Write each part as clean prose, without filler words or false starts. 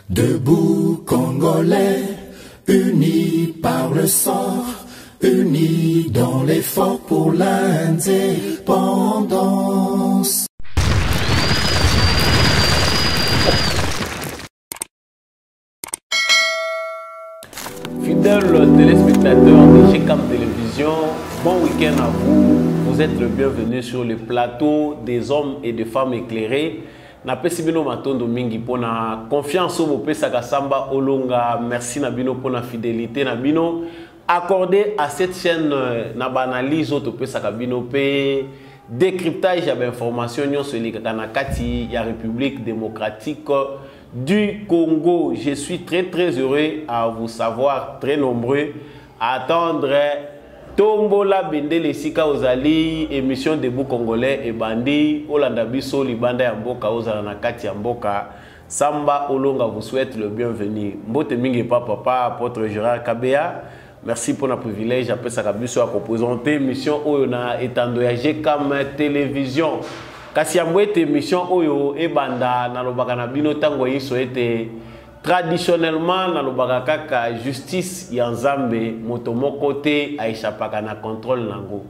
Debout Congolais, unis par le sort, unis dans l'effort pour l'indépendance. Fidèles téléspectateurs de GCAM Télévision, bon week-end à vous. Vous êtes le bienvenu sur le plateau des hommes et des femmes éclairés. Na pesi bino matondo mingi pona confiance au pesa kasamba olonga. Merci na bino pona fidélité na bino accordé à cette chaîne na banalise auto pesa kabino pe décryptage ya information nyonso elikaka na kati ya République démocratique du Congo. Je suis très heureux à vous savoir très nombreux à attendre Tombola Bendele Sika Ozali, émission Debout Congolais et Bandi, Olanda Biso, Libanda Yamboka, Ozala Nakati Yamboka, Samba Olonga vous souhaite le bienvenu. Mbote Mingi Papa, apôtre Gérard Kabea, merci pour le privilège, après ça Kabiso à présenter émission Oyona Etandoya GCAM Télévision. Kasi yambote émission Oyo et Banda, Nalobaka Nabino Tango Yiso était traditionnellement na lobaka kaka justice ya Nzambe motomoko te aishapaka na contrôle nango.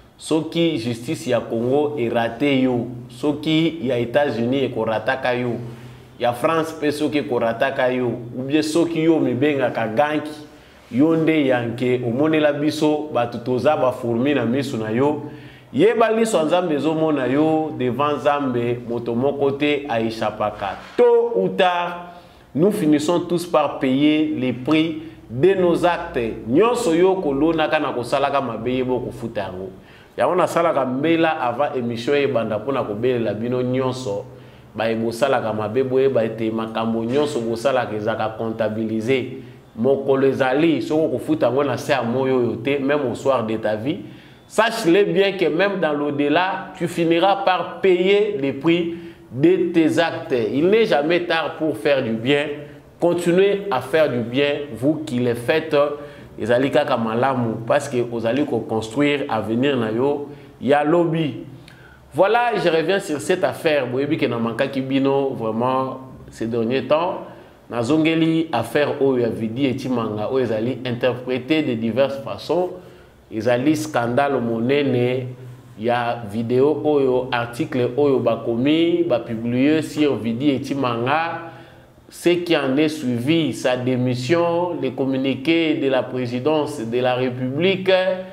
Soki justice ya Congo est raté yo, soki ya États-Unis e korataka yo, ya France pe soki korataka yo, ou bien soki yo mibenga ka ganki yonde yanke omonela biso batutoza ba fourmi na misu na yo. Yeba liso Nzambe ezomona yo devant Nzambe motomoko te aishapaka. Tôt ou tard nous finissons tous par payer les prix de nos actes. Nyonso yo kolona kana kosalaka mabeye boko futango. Ya wana salaka mbela avant émission e banda pona kobelela bino nyonso. Ba ebo salaka mabebo e ba ete makambo nyonso bo salaka ezaka comptabiliser. Mokolo ezali soko kofutango na se amoyo yote même au soir de ta vie. Sache-le bien que même dans l'au-delà, tu finiras par payer les prix de tes actes. Il n'est jamais tard pour faire du bien. Continuez à faire du bien, vous qui les faites. Les alika kamalamu parce que vous allez construire avenir na yo ya lobby. Voilà, je reviens sur cette affaire. Vous voyez que na manka kibino vraiment ces derniers temps. Na zongeli affaire oyo ya vidi etimanga oyo ezali interprété de diverses façons. Ezali scandale monene. Il y a vidéo oyo article oyo bakomi ba publié sur Vidi Etimanga, ce qui en est suivi, sa démission, les communiqués de la présidence de la République,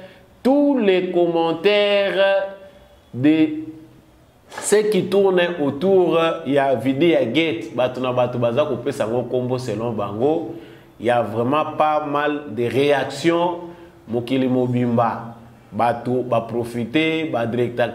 tous les commentaires de ce qui tourne autour, il y a Vidi Gate, batuna batu baza ko pesa ngo kombo selon bango, il y a vraiment pas mal de réactions mokili mobimba. Bato ba profiter ba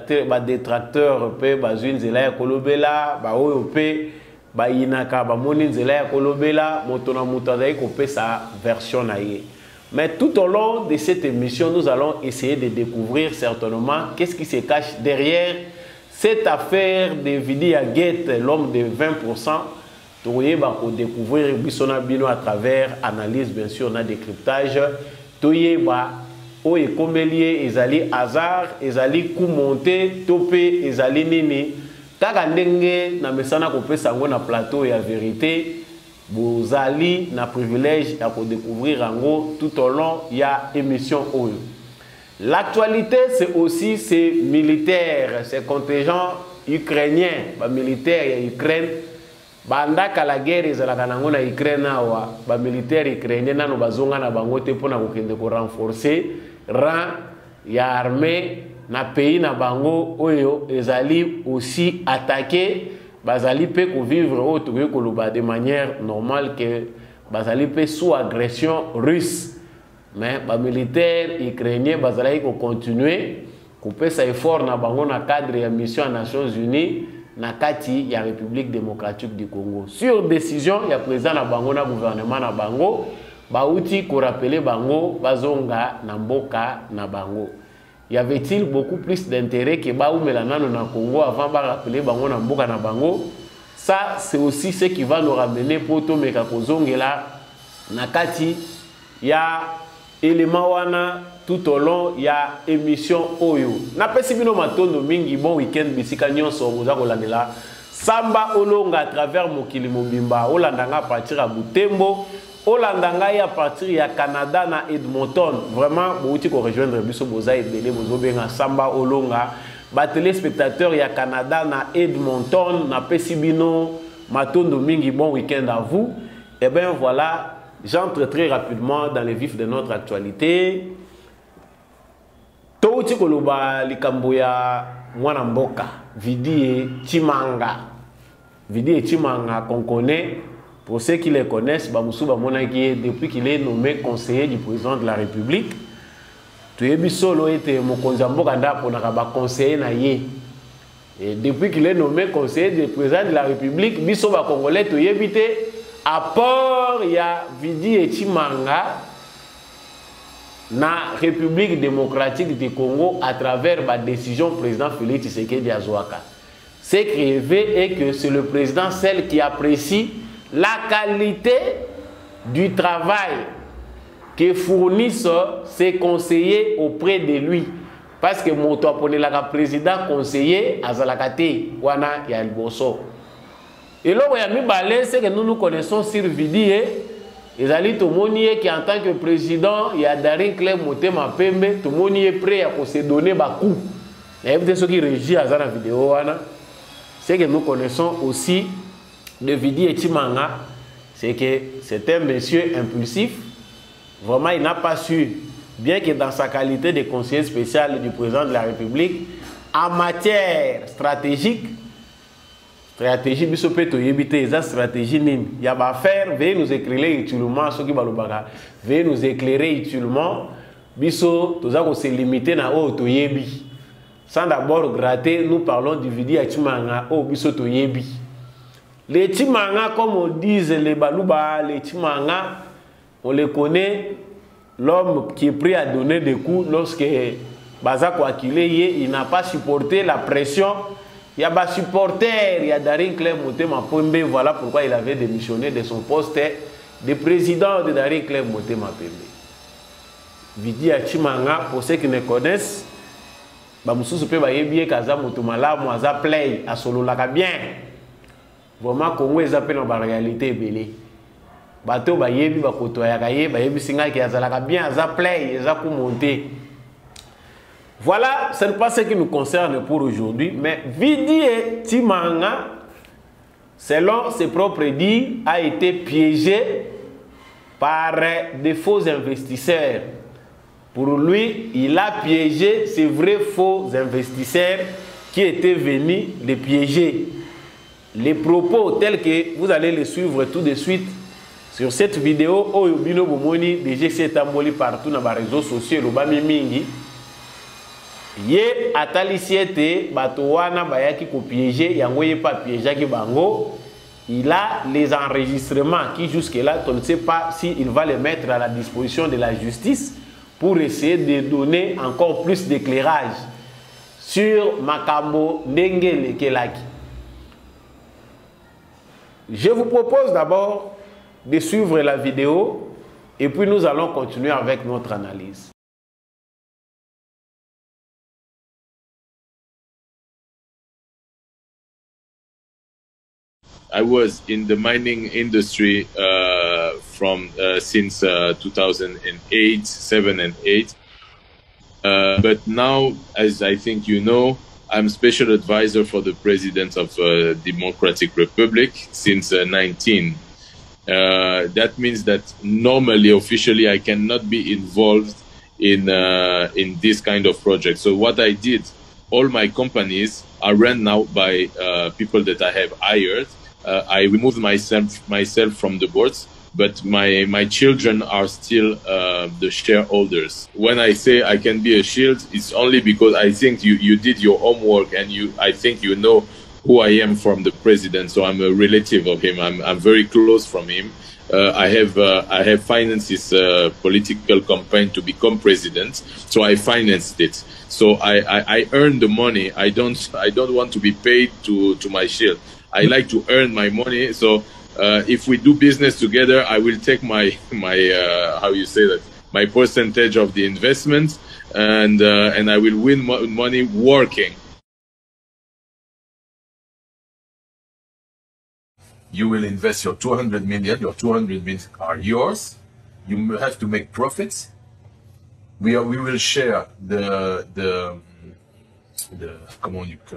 détracteur pe ba zunzela ya kolobela ba oyo pe ba inaka ba moni nzela ya kolobela moto na moto azai ko pe sa version na ye. Mais tout au long de cette émission nous allons essayer de découvrir certainement qu'est-ce qui se cache derrière cette affaire de Vidi Gate, l'homme de 20%. Toye ba ko découvrir bisona bino à travers analyse bien sûr na décryptage. Toye ba oye komelie ezali hasard ezali coup monté topé ezali nini kaka ndenge na mesana kopesa ngo na plateau ya vérité bozali na privilège ya ko découvrir ngo tout au long ya émission oyo. L'actualité c'est aussi ces militaires, ces contingents ukrainiens, ba militaires ya Ukraine bandaka la guerre ezalaka nango na Ukraine awa ba militaire ukrainien nano bazonga na bango te pona kokende ko renforcer rang ya armée na pays na bango oyo ezali aussi attaqué bazali pe ko vivre autre que de manière normale que bazali pe sous agression russe. Mais ba militaire ukrainien bazali ko continuer ko pesa effort na bango na cadre ya mission des Nations Unies na kati ya République démocratique du Congo. Sur décision ya président na bango na gouvernement na bango, bauti ko rappeler bango bazonga na mboka na bango. Y avait-il beaucoup plus d'intérêt que baoumela nano na Congo avant ba rappeler bango na mboka na bango? Ça c'est aussi ce qui va nous ramener pour to meka kozongela na kati ya élément wana tout au long ya émission oyo. Na pesi bino matondo mingi bon week-end bisika nyonso oza kolandela Samba Olonga à travers Mokili Mobimba, Olandanga à partir à Butembo, Olandanga à partir à Canada na Edmonton. Vraiment, vous pouvez rejoindre Bisso Boza et Bélé Bozobenga Samba Olonga. Ba téléspectateurs à Canada na Edmonton, na Pessibino, Matondo Mingi, bon week-end à vous. Et bien voilà, j'entre très rapidement dans les vifs de notre actualité. Touti Koloba Likamboya Mwanamboka, Vidi Chimanga. Vidi Chimanga qu'on connaît, pour ceux qui les connaissent, Bamoussouba Monaki, depuis qu'il est nommé conseiller du président de la République, Tuyebi Solo était mon Konzamboka pour Naraba conseiller Naye. Et depuis qu'il est nommé conseiller du président de la République, Bissoba Congolais, Tuyebi à part il y a Vidi Chimanga. Na République démocratique du Congo à travers la décision du président Félix Tshisekedi Azouaka. C'est créé et que c'est le président seul qui apprécie la qualité du travail que fournissent ses conseillers auprès de lui. Parce que mon le président conseiller Azalakate, Wana Yalboso. Et là, c'est que nous connaissons sur Vidi. Et Ali Tomonier qui en tant que président, il y a Darin Clem Motema Pembe, Tomonier est prêt à se donner beaucoup. Et peut-être ceux qui régissent à la vidéo, c'est que nous connaissons aussi de Vidi et Chimanga, c'est que c'est un monsieur impulsif. Vraiment, il n'a pas su, bien que dans sa qualité de conseiller spécial du président de la République, en matière stratégique, stratégie biso peto yebité eza stratégie nini ya ba faire veuillez nous éclairer utilement ceux qui balobaka veuillez nous éclairer utilement biso toza ko se limiter na o to yebi sans d'abord gratter nous parlons du Vidi ya Chimanga o biso to yebi les Chimanga comme on disent les baluba les Chimanga on les connaît l'homme qui est prêt à donner des coups lorsque Bazako Akileye il n'a pas supporté la pression. Il y a des supporters, il y a Darin Clem Motema Pembe, voilà pourquoi il avait démissionné de son poste de président de Darin Clem Motema Pembe. Vidi Chimanga, pour ceux qui ne connaissent, Bamoussou Pe Bayebi Kaza Motomala, Moaza Play, à Solo Laka bien. Vraiment, Congo est appelé dans la réalité belé. Bateau Bayebi Bakoto Yakaye, Bayebi Singa qui a Zalaka bien, Aza Play, Aza Koumonte. Voilà, ce n'est pas ce qui nous concerne pour aujourd'hui, mais Vidi et Chimanga, selon ses propres dits, a été piégé par des faux investisseurs. Pour lui, il a piégé ces vrais faux investisseurs qui étaient venus les piéger. Les propos tels que vous allez les suivre tout de suite sur cette vidéo, Oyobino Bomoni, DGC Tamboli partout dans les réseaux sociaux, Lobami Mingi. Ye atalisiete batowana bayaki ko piéger yango ye pas piéger ki bango il a les enregistrements qui jusque là on ne sait pas si il va les mettre à la disposition de la justice pour essayer de donner encore plus d'éclairage sur Makambo Ndenge Lekelaki. Je vous propose d'abord de suivre la vidéo et puis nous allons continuer avec notre analyse. I was in the mining industry since 2008, 7 and 8. But now, as I think you know, I'm special advisor for the president of Democratic Republic since 19. That means that normally, officially, I cannot be involved in this kind of project. So what I did, all my companies are run now by people that I have hired. I removed myself from the boards, but my children are still the shareholders. When I say I can be a shield, it's only because I think you did your homework and I think you know who I am from the president. So I'm a relative of him. I'm very close from him. I have financed his political campaign to become president, so I financed it. So I earn the money. I don't want to be paid to my shield. I like to earn my money. So if we do business together, I will take my how you say that, my percentage of the investment, and I will win money working. You will invest your 200 million. Your 200 million are yours. You have to make profits. We will share the comment you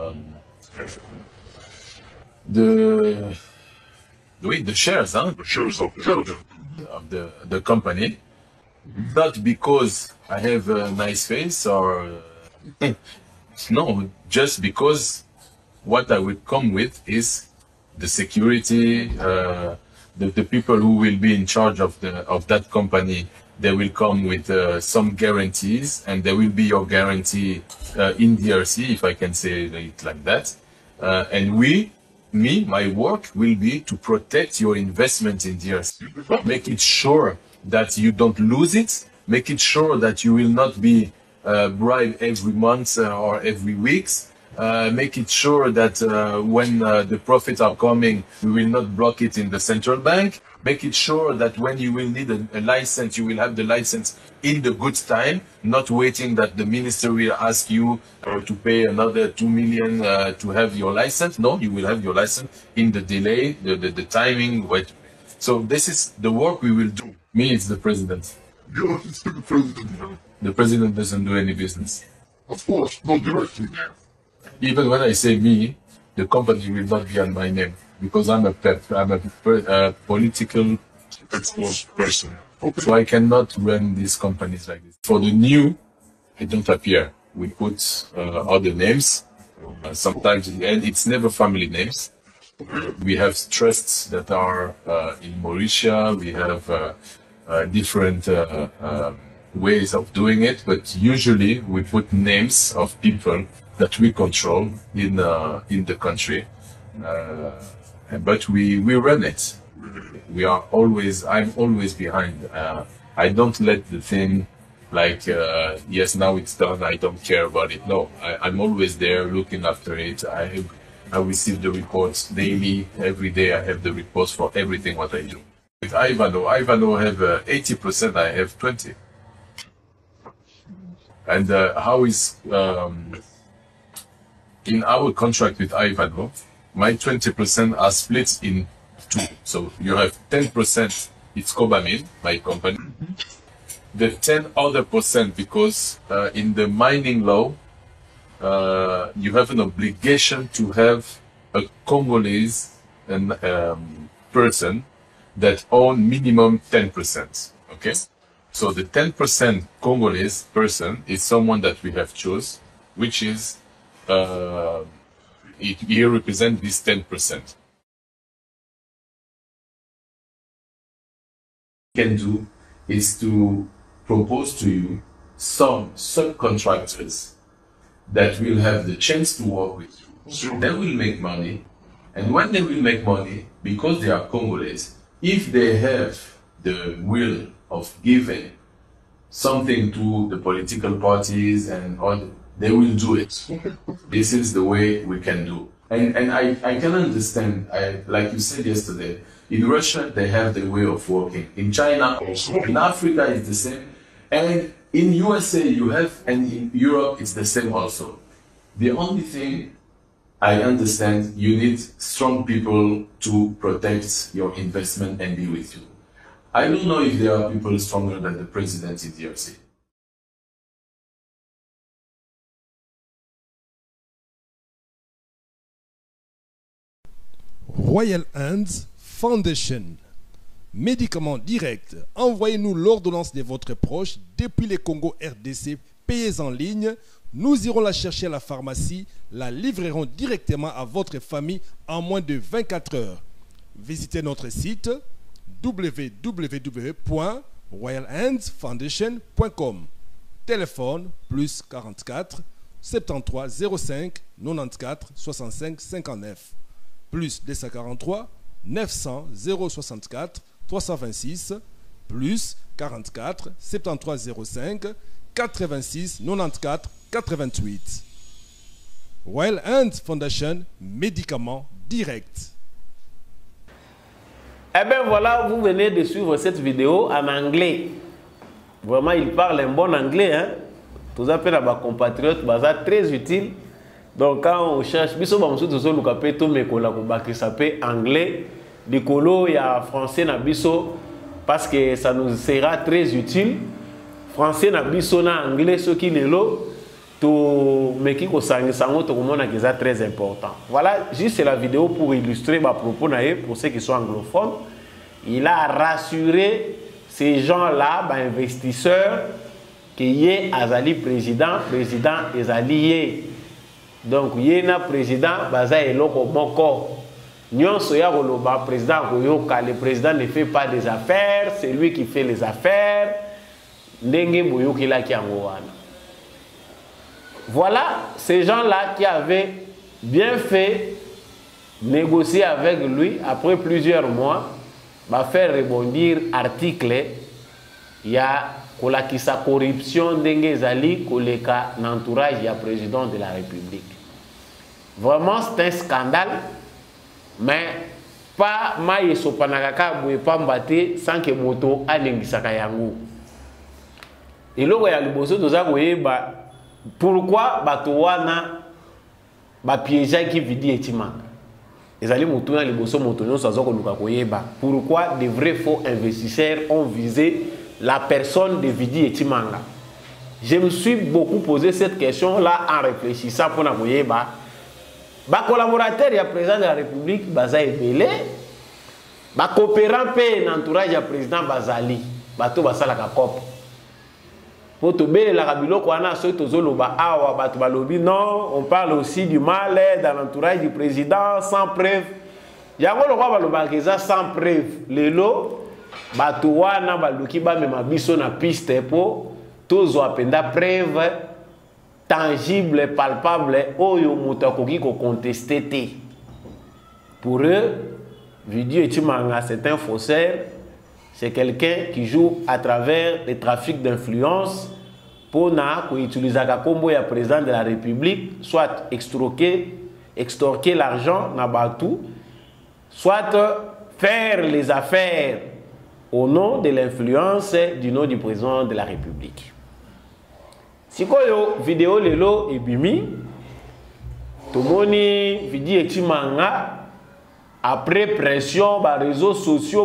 the shares, huh? The shares of the company. Not because I have a nice face or no, just because what I will come with is the security, the people who will be in charge of that company. They will come with some guarantees, and there will be your guarantee in DRC, if I can say it like that. And my work will be to protect your investment in DRC. Make it sure that you don't lose it. Make it sure that you will not be bribed every month or every week. Make it sure that when the profits are coming, we will not block it in the central bank. Make it sure that when you will need a license, you will have the license in the good time, not waiting that the minister will ask you to pay another 2 million to have your license. No, you will have your license in the delay, the timing. So this is the work we will do. Me, it's the president. Yeah, it's the president. The president doesn't do any business. Of course, not directly. Even when I say me, the company will not be on my name because I'm a political Exposed person. Okay. So I cannot run these companies like this. For the new, I don't appear. We put other names. Sometimes, and it's never family names. We have trusts that are in Mauritius. We have different ways of doing it, but usually we put names of people that we control in the country. But we run it. I'm always behind. I don't let the thing like, yes, now it's done, I don't care about it. No, I'm always there looking after it. I receive the reports daily, every day I have the reports for everything what I do. With Ivano have 80%, I have 20. And how is, in our contract with Ivano, my 20% are split in two. So you have 10%, it's Cobamine, my company. The 10 other percent, because in the mining law, you have an obligation to have a Congolese person that own minimum 10%. Okay? So the 10% Congolese person is someone that we have chose, which is, he represents this 10%. Can do is to propose to you some subcontractors that will have the chance to work with you. So they will make money, and when they will make money, because they are Congolese, if they have the will of giving something to the political parties and all, they will do it. This is the way we can do. And I can understand, like you said yesterday, in Russia, they have the way of working. In China, also. In Africa, it's the same. And in USA, you have, and in Europe, it's the same also. The only thing I understand, you need strong people to protect your investment and be with you. I don't know if there are people stronger than the president in DRC. Royal Hands Foundation. Médicaments directs. Envoyez-nous l'ordonnance de votre proche depuis le Congo RDC. Payez en ligne. Nous irons la chercher à la pharmacie. La livrerons directement à votre famille en moins de 24 heures. Visitez notre site www.royalhandsfoundation.com. Téléphone plus 44 73 05 94 65 59. Plus 243 900 064 326 plus 44 73 05 86 94 88. Royal Hands Foundation, médicaments directs. Eh bien voilà, vous venez de suivre cette vidéo en anglais. Vraiment, il parle un bon anglais. Hein? Tous appels à ma compatriote, c'est très utile. Donc quand on cherche, biso ba musu tozo luka pe to mekola ko bakisa pe anglais, likolo ya français na biso parce que ça nous sera très utile. Français na biso na anglais soki lelo to meki ko sangisa ngo to komona que ça très important. Voilà, juste la vidéo pour illustrer ma propos naé pour ceux qui sont anglophones. Il a rassuré ces gens-là, bah, investisseurs, que yé azali président ezali. Donc yé na président baza eloko moko. Nyon soya koloba président koyoka, le président ne fait pas des affaires, c'est lui qui fait les affaires. Ndenge boyoki la ki yango wana. Voilà ces gens-là qui avaient bien fait négocier avec lui après plusieurs mois, va faire rebondir article, il y a sa corruption d'Enge Zali, koleka l'entourage du président de la République. Vraiment, c'est un scandale, mais pas maïe sopanakaka boué pas mbaté sans que moto alengisaka yango. Et là, il y a le bosso de ça, pourquoi Batouana ba piéger qui vidi etimanga. Les alliés moutouna les bosso moutounon sans luka koyeba. Pourquoi des vrais faux investisseurs ont visé la personne de Vidi Etimanga? Je me suis beaucoup posé cette question-là en réfléchissant pour la koyeba. Ba collaborateur et président de la République baza ebele. Ba coopérant pe l'entourage du président Bazali. Bato basala ka cop. Pour te béler la rabilo kwana so tozoloba awa bato balobi non, on parle aussi du mal dans l'entourage du président sans preuve. Yango lo kwa baloba keza sans preuve. Lelo bato wana baluki ba mema biso na piste po tozo apenda preuve tangible, palpable oyo moto akoki ko contester te. Pour eux, Vidi Etimanga c'est un faussaire. C'est quelqu'un qui joue à travers les trafics d'influence pour utiliser le combo ya président de la République, soit extorquer l'argent Nabatou, soit faire les affaires au nom de l'influence du nom du président de la République. Si vous avez vidéo lelo ebimi, tomoni Vidi Etimanga après pression par les réseaux sociaux,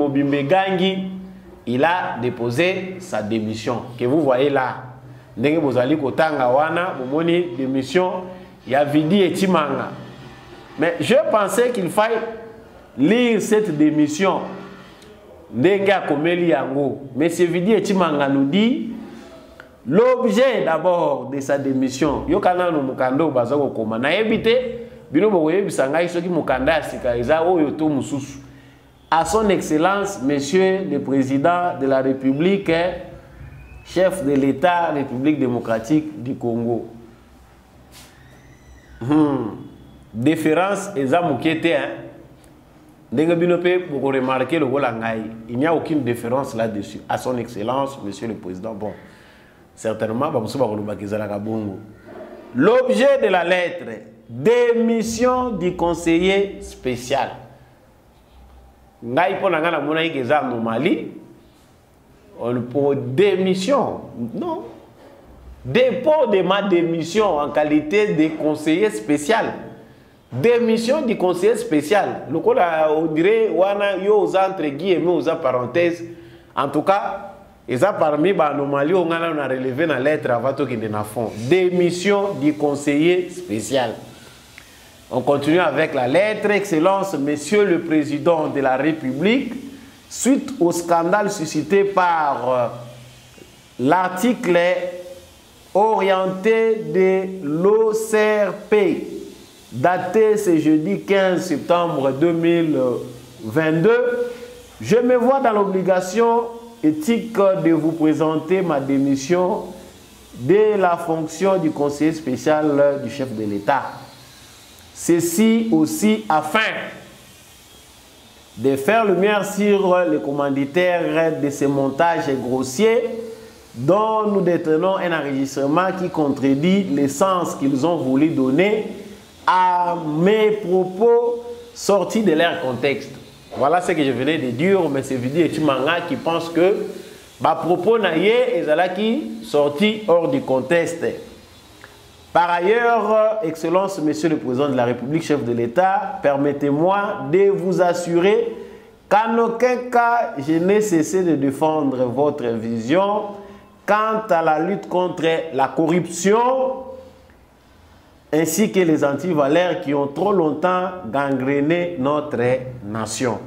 il a déposé sa démission. Que vous voyez là. Ndenge bozali kotanga wana, bomoni démission, il y a Vidi Etimanga. Mais je pensais qu'il faille lire cette démission. Ndenge akomeli yango. Mais ce Vidi Etimanga nous dit l'objet d'abord de sa démission. Yokana no mukando bazako koma na ebité. À son excellence, monsieur le président de la République, chef de l'État République démocratique du Congo. Déférence et zamukete, il n'y a aucune déférence là-dessus. À son excellence, monsieur le président. Bon, certainement, l'objet de la lettre. Démission du conseiller spécial. Pour démission, non. Dépôt de ma démission en qualité de conseiller spécial. Démission du conseiller spécial. On dirait, entre guillemets, aux parenthèses. En tout cas, et ça parmi les anomalies, on a relevé dans la lettre avant qu'il y ait un fond. Démission du conseiller spécial. On continue avec la lettre. Excellence, Monsieur le Président de la République, suite au scandale suscité par l'article orienté de l'OCRP, daté ce jeudi 15 septembre 2022, je me vois dans l'obligation éthique de vous présenter ma démission de la fonction du conseiller spécial du chef de l'État. Ceci aussi afin de faire lumière sur les commanditaires de ces montages grossiers dont nous détenons un enregistrement qui contredit le sens qu'ils ont voulu donner à mes propos sortis de leur contexte. Voilà ce que je venais de dire, mais c'est Vidi Etimanga qui pense que ma propos naïe est qui sorti hors du contexte. Par ailleurs, Excellence, Monsieur le Président de la République, chef de l'État, permettez-moi de vous assurer qu'en aucun cas, je n'ai cessé de défendre votre vision quant à la lutte contre la corruption ainsi que les antivaleurs qui ont trop longtemps gangréné notre nation.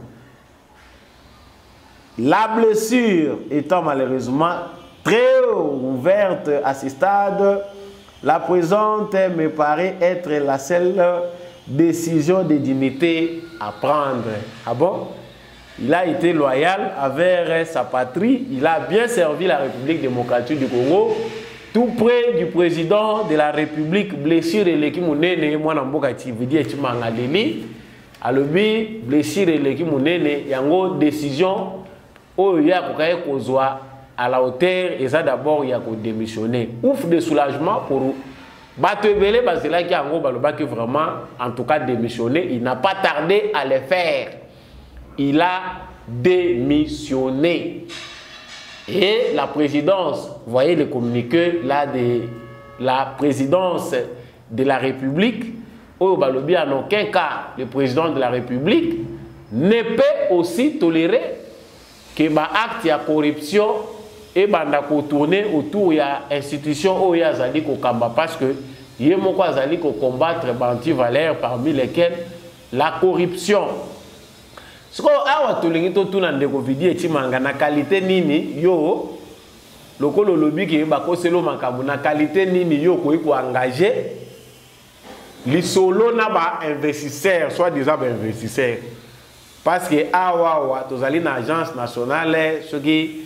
La blessure étant malheureusement très ouverte à ce stade, la présente me paraît être la seule décision de dignité à prendre. Ah bon? Il a été loyal envers sa patrie, il a bien servi la République démocratique du Congo, tout près du président de la République, blessure et l'équipe monene, moi n'amboka tividi et chimangaleli, alobi blessure et l'équipe monene, yango décision, oh ya kokaye kozwa à la hauteur, et ça d'abord il y a qu'à démissionner. Ouf de soulagement pour Batebele, parce que là qui a vraiment, en tout cas démissionné, il n'a pas tardé à le faire. Il a démissionné. Et la présidence, vous voyez le communiqué là de la présidence de la République, au Balobi en aucun cas, le président de la République ne peut aussi tolérer que ma acte de corruption et banda ko tourner autour ya institution où ya zali ko kamba parce que yé moko azali ko combattre anti-valeurs parmi lesquels la corruption. Ce qu'on a tolingi to tuna ndeko vidi etimanga na qualité nini yo lokolo lobi ke ba ko selo makabu na qualité nini yo ko engager li solo na ba investisseur soit disant ba investisseur parce que awa tozali na agence nationale ce qui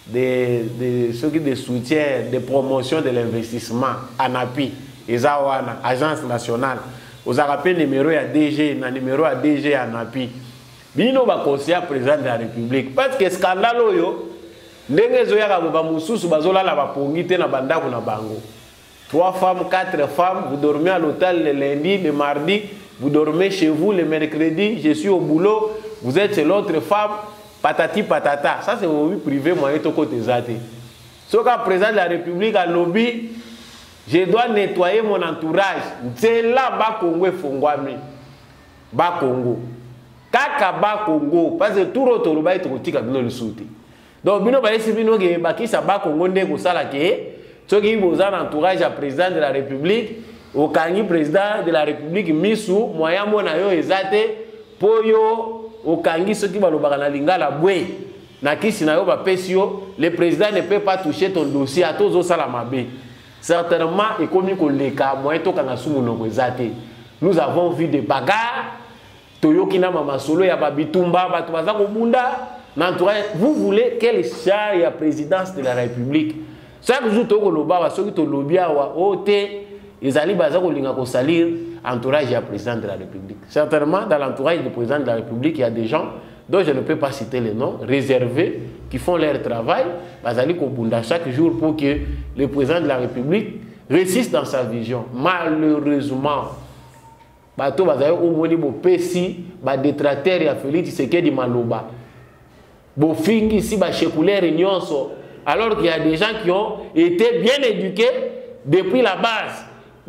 de soutien, de promotion de l'investissement, ANAPI, EZAWANA, Agence nationale. Vous avez rappelé le numéro à DG, le numéro à DG ANAPI. Bino va conseiller président de la République. Parce que scandale, ndenge zoya ba mususu bazola la bapongite na bandako na bango. 3 femmes, 4 femmes, vous dormez à l'hôtel le lundi, le mardi, vous dormez chez vous le mercredi, je suis au boulot, vous êtes chez l'autre femme. Patati patata, ça c'est mon vie privée, moi et ton côté zate. Sauf qu'à président de la République à lobby, je dois nettoyer mon entourage. C'est là bas Congo et Fongwami. Bas Congo. Kaka bas Congo, parce que tout le monde est trotti comme nous le souhaitons. Donc, bino ba esi bino ge ba ki sa bas Congo ndeko sala ke, ceux qui vous ont entourage à président de la République, au kangi président de la République misu, moyen mona yo ezate poyo au kangi ceux qui va le lingala bwe na kisi na yo ba pesio le président ne peut pas toucher ton dossier à tous au salamabe certainement et comme ko leka moyen to kanga sumu no ezate nous avons vu des bagarres toyoki na mama solo ya babitumba batu baza ko bunda na vous voulez quel char ya présidence de la République chaque jour to ko loba ba soki to lobia wa ote ezali baza ko linga ko salir entourage du président de la République. Certainement, dans l'entourage du président de la République, il y a des gens dont je ne peux pas citer les noms, réservés, qui font leur travail, chaque jour pour que le président de la République réussisse dans sa vision. Malheureusement, bato bazayo omoni bo pesi ba détracteur ya Félix Tshisekedi Maloba. Bo fingi si ba chekulere nyonso, alors qu'il y a des gens qui ont été bien éduqués depuis la base.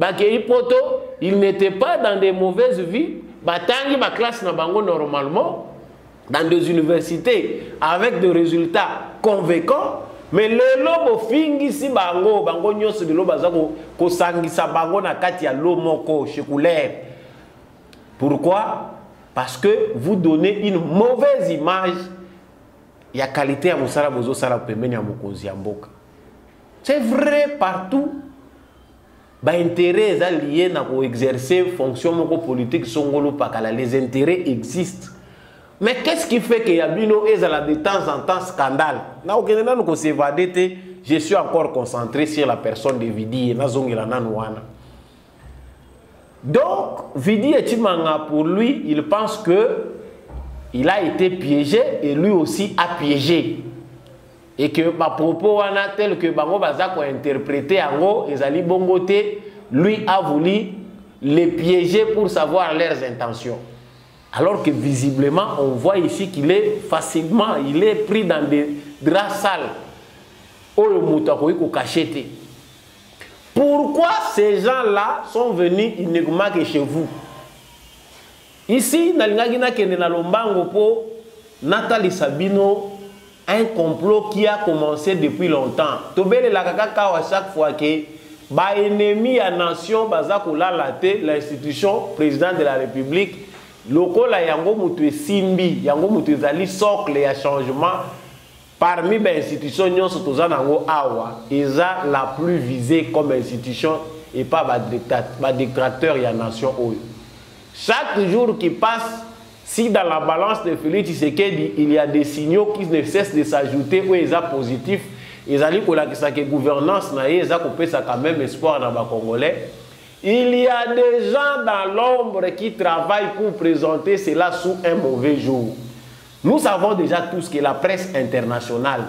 Il n'était pas dans des mauvaises vies. Batangi ba classe na bango normalement dans des universités avec des résultats convaincants. Mais le lobo fingi si bango nyonso de loba zako ko sangisa bango na kati ya lomoko chekulaire. Pourquoi? Parce que vous donnez une mauvaise image. Il y a qualité à musala bozo sala pembeni ya mokonzi ya mboka. C'est vrai partout. Bah, intérêt lié à exercer fonction politique songolo pakala. Les intérêts existent. Mais qu'est-ce qui fait qu'il y a bino et de temps en temps scandale? Na okenena nous s'évader, je suis encore concentré sur la personne de Vidi et na zongela nanouana. Donc Vidi et Timanga pour lui, il pense que il a été piégé et lui aussi a piégé. Et que ma propos wana tel que bango bazako interprété ango ezali bongote, lui a voulu les piéger pour savoir leurs intentions. Alors que visiblement on voit ici qu'il est facilement, il est pris dans des draps sales. Pourquoi ces gens-là sont venus uniquement que chez vous? Ici, Nathalie Sabino, un complot qui a commencé depuis longtemps. Tobele la kaka à chaque fois que ba ennemi à nation bazakola laté l'institution président de la République lokola yango mutu simbi yango mutu zali socle ya changement parmi les institutions nyonso tozanango awa eza la plus visée comme institution et pas ba dictateur ya nation oyo. Chaque jour qui passe, si dans la balance de Félix Tshisekedi, il y a des signaux qui ne cessent de s'ajouter où ils sont positifs, ils allaient pour la gouvernance, ils ont quand même espoir dans les Congolais. Il y a des gens dans l'ombre qui travaillent pour présenter cela sous un mauvais jour. Nous savons déjà tous que la presse internationale,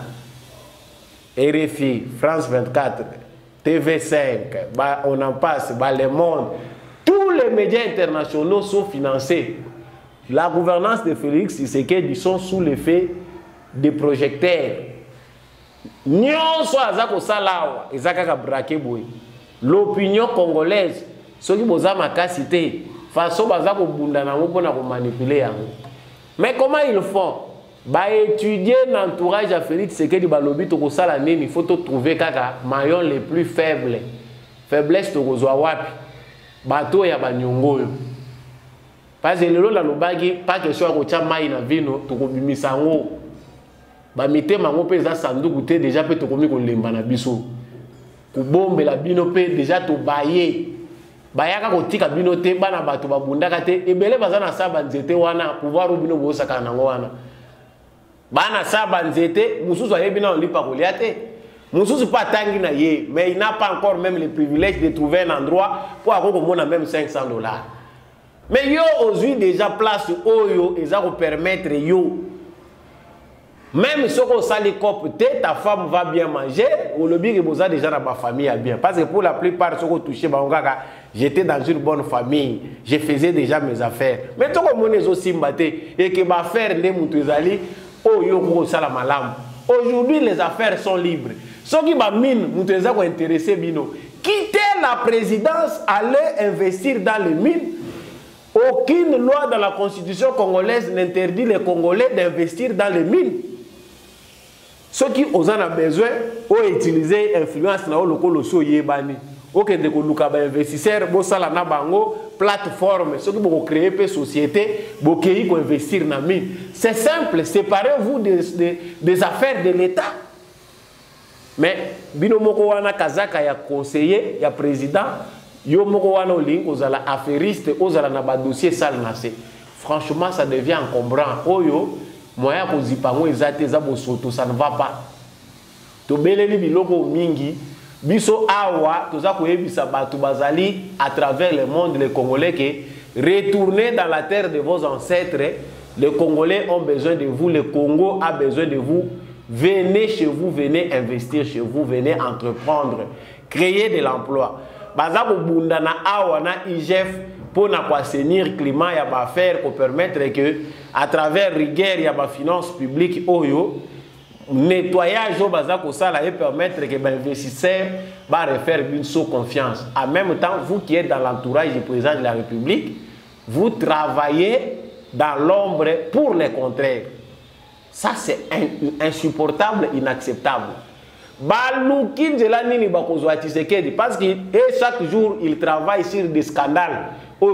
RFI, France 24, TV5, on en passe, Le Monde, tous les médias internationaux sont financés. La gouvernance de Félix Tshisekedi sont sous l'effet des projecteurs. L'opinion congolaise, ceux qui ont cité, façon manipuler. Mais comment ils font? Étudier l'entourage à Félix Tshisekedi, il faut trouver les maillons les plus faibles. Faiblesse de Rozoawapi, bateau ya banyongoyo. Parce que lelo la lobagi pas question ya kotia mai na vino tokobimisa ngo ba mitema ngo peza sanduku te déjà pe tokomi kolemba na biso kubombe la bino pe déjà to baye bayaka kotika bino te bana bato babundaka te ebele bazana saba nzete wana pouvoir bino bosaka nango wana bana saba nzete mususu ayebi na olipa kolia te mususu pas tangi na ye mais il n'a pas encore même le privilège de trouver un endroit pour avoir même $500. Mais yo aujourd'hui déjà place oyo et ça vous permettre yo même si on sali cop ta femme va bien manger ou le bien que vous avez déjà dans ma famille à bien parce que pour la plupart ceux qui touché j'étais dans une bonne famille, je faisais déjà mes affaires. Mais tout comme on est aussi mbaté et que ma faire les moutouizali oh yo ko sala malam. Aujourd'hui les affaires sont libres. Ceux qui mine moutouiza ko intéressé bino quitter la présidence, aller investir dans les mines. Aucune loi dans la constitution congolaise n'interdit les Congolais d'investir dans les mines. Ceux qui en ont besoin ont utilisé l'influence dans le colosso yebani. Ok, de kolukaba investisseurs, bosala na bango plateforme. Ceux qui vont créer des sociétés, bokéi pour investir dans les mines. C'est simple, séparez-vous des affaires de l'État. Mais binomoko wana kazaka ya conseiller, ya président. Yo moko wana oling ozala affairiste ozala na ba dossier sale nase. Franchement ça devient encombrant. Oyo moya ko zipango ezate za bosoto ça ne va pas. To beleli biloko mingi biso awa toza ko yebisa batu bazali à travers le monde les Congolais que retournez dans la terre de vos ancêtres. Les Congolais ont besoin de vous, le Congo a besoin de vous. Venez chez vous, venez investir chez vous, venez entreprendre, créer de l'emploi. Bazako bundana awana IGF pour assainir le climat ya ba faire pour permettre que à travers rigueur ya ba finance publique oyo nettoyage au bazako sala et permettre que ba investisseurs ba refaire une sous confiance. En même temps vous qui êtes dans l'entourage du président de la République, vous travaillez dans l'ombre pour le contraire. Ça c'est insupportable, inacceptable. Parce que chaque jour il travaille sur des scandales.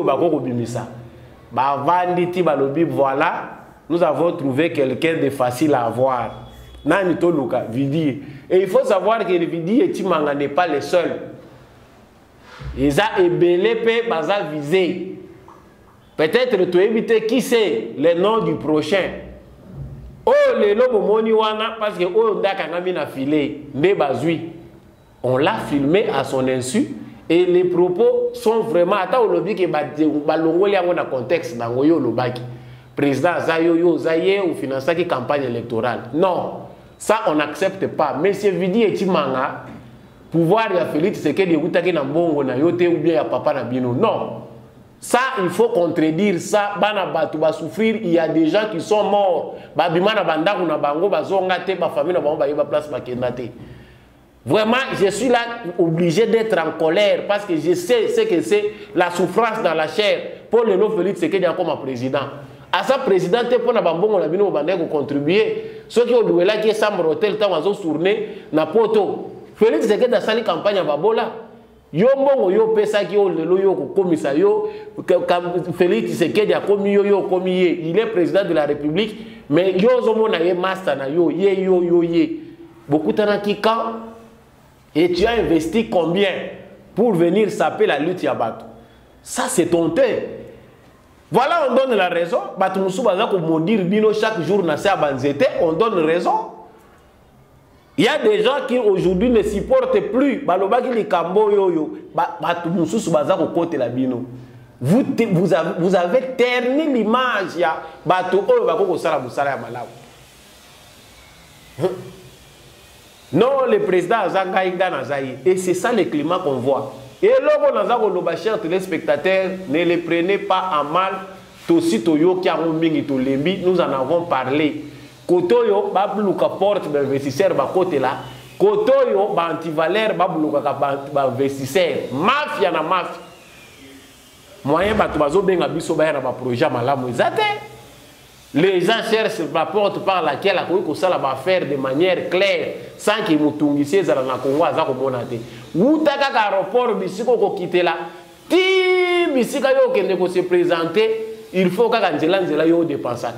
Voilà, nous avons trouvé quelqu'un de facile à avoir. Et il faut savoir que Vidi et Timanga n'est pas le seul. Ils ont ébélé visé. Peut-être tu éviter qui c'est le nom du prochain. Oh, les lobos moni wana parce que oh ndakangami na filé bazui. On l'a filmé à son insu et les propos sont vraiment ata olobi ke balongoli yango na contexte nango yo lobaki. Président Zayo yo Zaye ou financer qui campagne électorale. Non, ça on n'accepte pas. Monsieur Vidi et Timanga pouvoir ya Félix Tshisekedi utaki na mbongo na yote ou bien ya papa na bino. Non. Ça, il faut contredire ça. Bana batu ba souffrir. Il y a des gens qui sont morts. Babima na bandaku na bango bazonga te ba famille na bango ba yeba place ba kendate. Vraiment, je suis là obligé d'être en colère parce que je sais ce que c'est la souffrance dans la chair. Pour le nom Félix Tshisekedi comme président. À sa présidente, pour la bambon, la bino bandé contribuer. Ceux qui ont loué là, qui est Sam Rotel, tant qu'ils ont tourné, na poto. Félix Tshisekedi a sali campagne à Babola. Yo mbongo yo pesa ki yo lelo yo komisa yo Félix Tshisekedi a komi yo komi ye. Il est président de la République, mais yo zomo na ye master na yo ye. Beaucoup t'en qui quand et tu as investi combien pour venir saper la lutte Yabato? Ça c'est honteux. Voilà, on donne la raison. Batumusu baza ko maudire bino chaque jour na sa banzete, on donne raison. Il y a des gens qui aujourd'hui ne supportent plus. Balobaki li kambo yo Batumusu baza ko kote la bino. Vous avez terni l'image ya bato oyo bako sala busala ya malamu. Non, le président Azangaïda Nazaï. Et c'est ça le climat qu'on voit. Et là, chers téléspectateurs, ne les prenez pas en mal. Nous en avons parlé. Kotoyo, babluka porte d'investisseurs, côté là. Kotoyo, antivalère, babluka investisseurs. Mafia na mafia. Moyen batubazo benga biso ba na projet malamu ezate. Les gens cherchent la porte par laquelle la Kosa va faire de manière claire sans qu'ils nous tungissent dans la Congo à Zakomonate. Ou taka aéroport bisiko ko quitter là. Ti bisika yo kende ko se présenter, il faut ka nzela yo dépenser.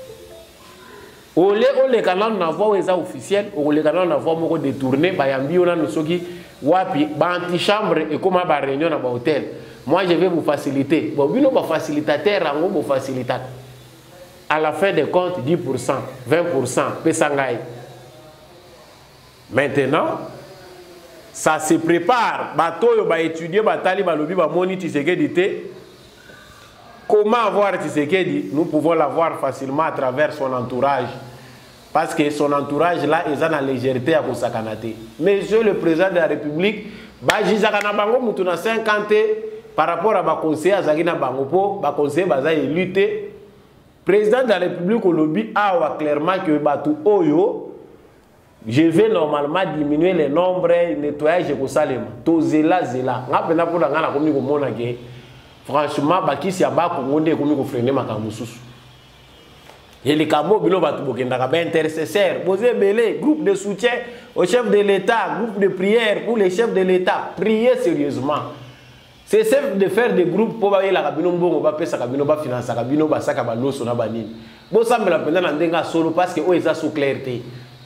Ole canal na voix eza officiel, ole canal na voix moko détourné ba yambi ona nosoki wapi ba antichambre et comment ba réunion na ba hôtel. Moi je vais vous faciliter. Bon bino ba facilitateur rango bo facilitateur. À la fin des comptes, 10%, 20%, Pessangaï. Maintenant, ça se prépare. Bato va étudier, batali, balobi, bamoni, Tshisekedi. Comment avoir Tshisekedi? Nous pouvons l'avoir facilement à travers son entourage. Parce que son entourage là, ils ont la légèreté à Kosakanate. Monsieur le président de la République, Bajizakana Bango, Moutuna 50 par rapport à ma conseiller à Zagina Bangopo, ma conseiller Baza est lutté. Président de la République au lobby a clairement que Batou Oyo, je vais normalement diminuer le nombre de nettoyage de Salem. To zela. Franchement, Baki si aba Kongonde comme ko freiner makamususu. Et les camo bilo Batou Bokendaka ben intercesseur, posé belé, groupe de soutien au chef de l'État, groupe de prière pour les chefs de l'État. Priez sérieusement. C'est simple de faire des groupes pour la cabine bon va pesa cabine ba financer cabine ba saka ba loso na banini. Bo sambela penda na ndenga solo parce que o eza sous clarté.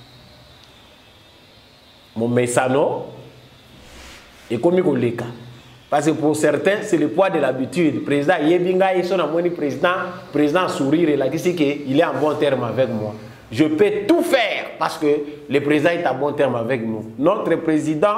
Mon messano et comme koleka. Parce que pour certains c'est le poids de l'habitude. Président Yebinga et son amoni président sourire et la dit qu'il est en bon terme avec moi. Je peux tout faire parce que le président est en bon terme avec nous. Notre président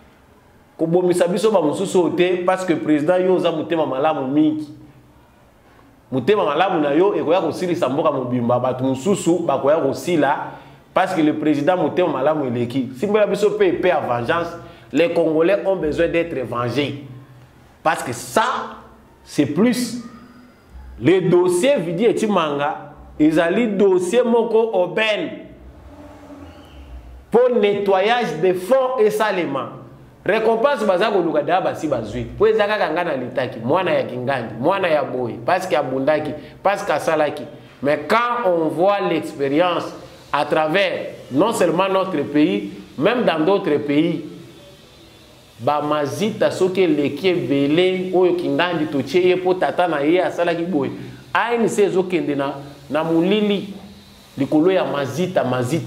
parce que le président yoza mutema malamu mingi mutema malamu na yo ekoya kosilisa mboka mobimba batu mususu bakoya kosila parce que le président mutema malamu eleki simbola biso pe à vengeance. Les Congolais ont besoin d'être vengés parce que ça c'est plus les dossiers Vidi et Timanga ils allaient dossier moko aubaine pour nettoyage des fonds et salement. Récompense bazako lukada basi bazui. Pour ezaka kangana litaki, mwana ya kingandi, mwana ya boy, parce qu'il y a bundaki, parce qu'il y a salaki. Mais quand on voit l'expérience à travers non seulement notre pays, même dans d'autres pays, ba mazita soke leki belé oyo kingandi tocheye po tata na ye asalaki boy. Aini sezo kende na mulili likolo ya mazita.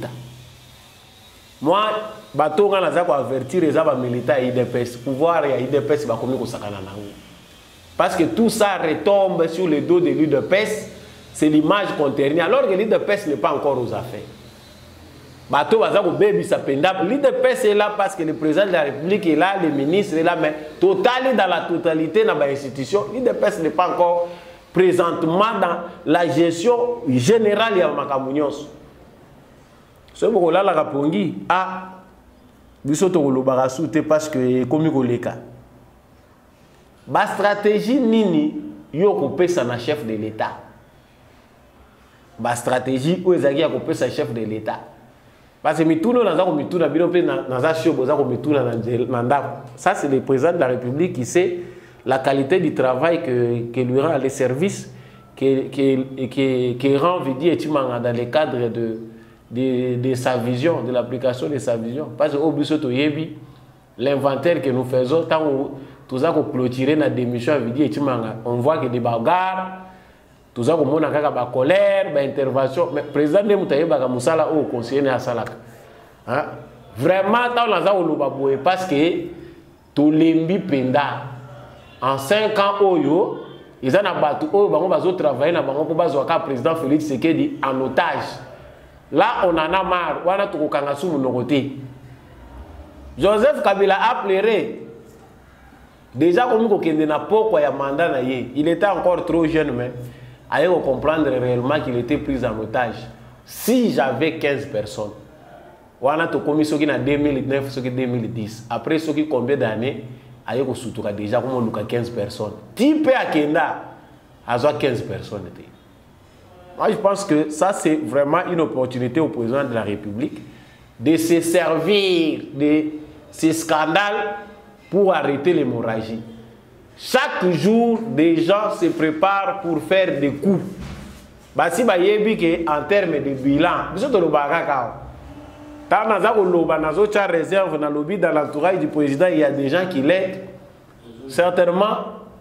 Moi bato nga naza ko avertir les militaires IDPS pouvoir ya IDPS ba komi ko sakana na ngo parce que tout ça retombe sur le dos de l'IDPS. C'est l'image qu'on ternit alors que l'IDPS n'est pas encore aux affaires. Bato baza ko bebi sa penda l'IDPS est là parce que le président de la République est là, le ministre est là, mais total dans la totalité dans les institutions l'IDPS n'est pas encore présentement dans la gestion générale ya makamunios. Ce que la rapongi a biso to lobaka soute parce que komi koleka. Ba stratégie nini yo ko pesa na chef de l'État. Ba stratégie o ezaki ya ko pesa chef de l'État. Parce que ça, c'est le président de la République qui sait la qualité du travail que lui rend les services, qui rend dans le cadre de sa vision, de l'application de sa vision. Parce que l'inventaire que nous faisons, tant que nous avons clôturé la démission, on voit que des bagarres, tout ça, on a la colère, l'intervention. Mais le président de Moutaye Bagamusala, au conseiller à Salaka. Vraiment, parce que tout l'embi penda en 5 ans, ils ont travaillé pour le président Félix Tshisekedi en otage. Là, on en a marre. On a tout le Joseph Kabila a pleuré. Déjà, comme il n'a pas mandat, il était encore trop jeune, mais il faut comprendre réellement qu'il était pris en otage. Si j'avais 15 personnes, on a tout commis ce qui en 2009, ce qui en 2010. Après, ce qui combien d'années, il faut soutenir déjà comme on a 15 personnes. Type à Kenda, il y a 15 personnes. Moi, je pense que ça, c'est vraiment une opportunité au président de la République de se servir de ces scandales pour arrêter l'hémorragie. Chaque jour, des gens se préparent pour faire des coups. Si en termes de bilan, dans l'entourage du président, il y a des gens qui l'aident. Certainement,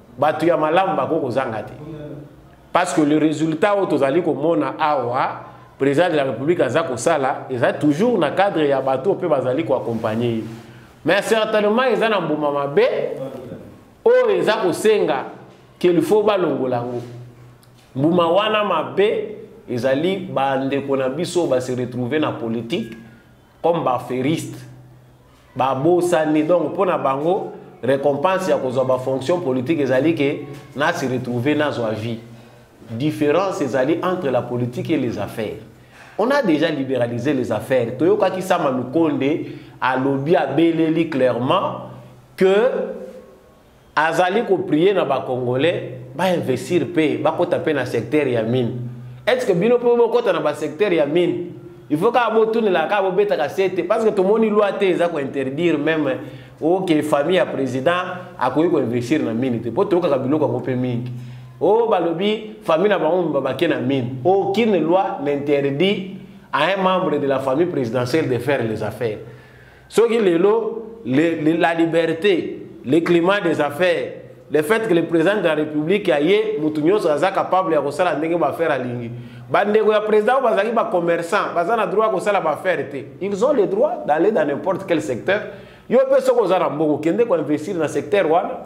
parce que le résultat au Tozali comme on a awa, président de la République Azako Sala, ils ont toujours dans le cadre ya bateau peut bazali ko accompagner. Mais certainement ils ont un boumama B, oh ils ont senga qu'il faut balongolango. Bouma wana mabe, ils allaient bande konabiso ba se retrouver dans la politique comme ba feriste, ba bosani donc pour na bango récompense ya ko ba fonction politique ils allaient que na se retrouver dans sa vie. Différence entre la politique et les affaires. On a déjà libéralisé les affaires. Toyoka ki sama Lukonde a lobby à Beleli clairement que azali ko prier na ba Congolais ba investir paix, ba ko taper na secteur ya mine. Est-ce que bino po ko ta na ba secteur ya mine? Il faut ka bo tourner la ka bo beta ka sete parce que tout le monde loi te za ko interdire même que famille à président a ko investir na mine. Po to ka biloko ko pe mingi. Oh, balobi, famille n'a pas na mine. Aucune loi n'interdit à un membre de la famille présidentielle de faire les affaires. Ce qui est la liberté, le climat des affaires, le fait que le président de la République aille, Moutounio soit capable de faire la faire à ligne. Le président va commerçant, va droit de faire. Ils ont le droit d'aller dans n'importe quel secteur. Ils peuvent investir dans le secteur.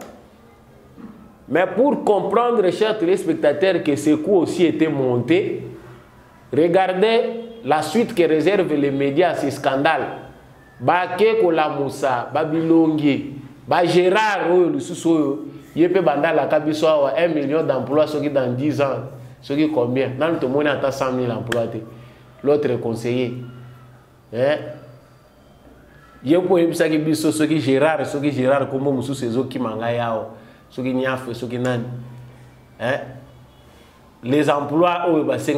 Mais pour comprendre, chers téléspectateurs, que ce coup aussi était monté, regardez la suite que réservent les médias à ces scandales. Baké Kolamoussa, Babilongi, Gérard, il peut banda la Kabiso 1 million d'emplois, ceux qui dans 10 ans, ceux qui combien? Dans tout le monde a 100 000 emplois. L'autre conseiller. Il y a ceux qui Gérard, comme Moussou, ces autres qui mangayao. Les emplois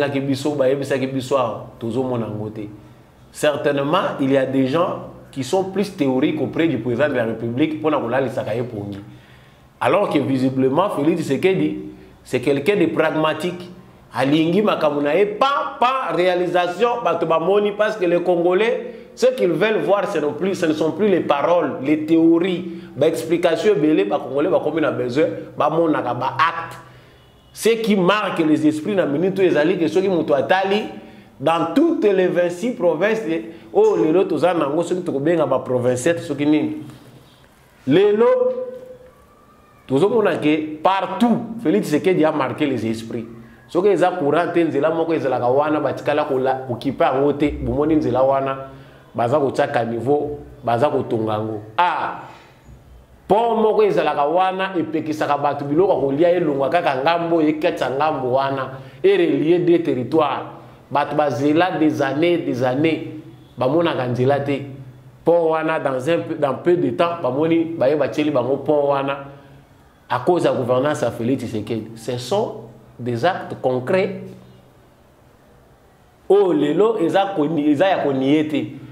certainement il y a des gens qui sont plus théoriques auprès du président de la République pour alors que visiblement Félix Tshisekedi c'est quelqu'un de pragmatique alingi makamunae pas réalisation parce que les Congolais ce qu'ils veulent voir, ce ne sont plus les paroles, les théories, l'explication, les Congolais, comme on a besoin, acte. Ce qui marque les esprits dans la minute, que ceux qui m'ont attali dans toutes les 26 provinces, oh, les lots, ceux qui sont bien dans province, ceux qui sont les lots, tout le monde partout, Félix Tshisekedi a marqué les esprits. Ceux qui sont courants, ils sont là, ils sont là, ils sont là, baza ko tsaka niveau baza ko tongango po moko ezalaka wana epekisaka batu biloko kolia elongwa kaka ngambo eketsa ngambo wana relier des territoires batu bazela des années bamonaka nzela te po wana dans peu de temps bamoni baye batieli bango po wana à cause de la gouvernance à Félix Tshisekedi. Ce sont des actes concrets. Oh lelo eza ya koniete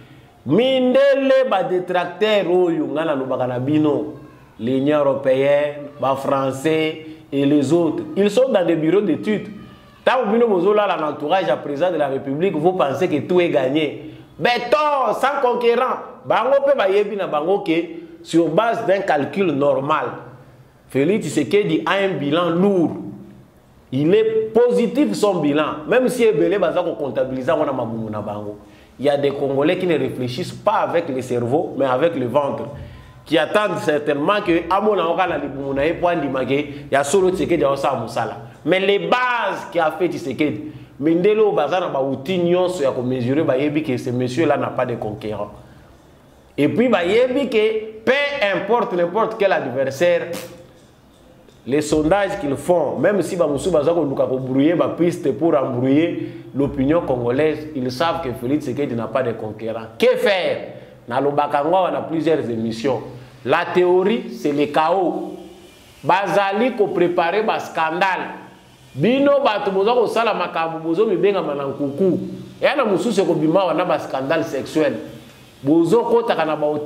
mindele ba détracteur oyo ngana lobaka na bino l'Union européenne, ba français et les autres, ils sont dans des bureaux d'études. Tant que bino bozola l'entourage à président de la République, vous pensez que tout est gagné. Béton, sans conquérant. Bango pe ba yebi na bango ke sur base d'un calcul normal. Félix Tshisekedi a un bilan lourd. Il est positif son bilan. Même si Ebele baza ko comptabiliser on a mabumu na bango. Il y a des Congolais qui ne réfléchissent pas avec le cerveau, mais avec le ventre. Qui attendent certainement que Amona Okana Libumuna et Point Dimage, il y a solo Tshisekedi à Osa Moussala. Mais les bases qui a fait Tshisekedi, Mindelo Bazana Baouti Nyonso ya ko mesurer Bayebi que ce monsieur-là n'a pas de conquérant. Et puis Bayebi que peu importe n'importe quel adversaire, les sondages qu'ils font, même si Bamoussou Bazako Luka ko brouiller ba piste pour embrouiller l'opinion congolaise, ils savent que Félix Tshisekedi n'a pas de conquérant. Que faire? Dans le Bakango, on a plusieurs émissions. La théorie, c'est le chaos. Bazali ko préparer ba scandale. Bino bato bozo ko sala makambo bozo mibenga manankuku. Ya na mususu ko bima wana ba scandale sexuel. Bozo ko takana ba